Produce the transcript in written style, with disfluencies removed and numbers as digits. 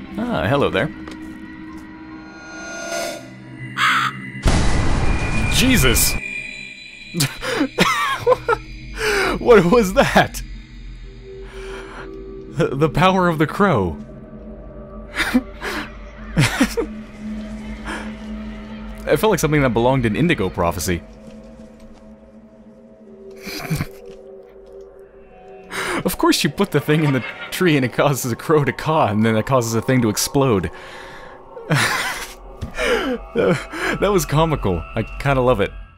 Ah, hello there. Jesus! What was that? The power of the crow. It felt like something that belonged in Indigo Prophecy. Of course you put the thing in the tree and it causes a crow to caw, and then it causes a thing to explode. That was comical. I kinda love it.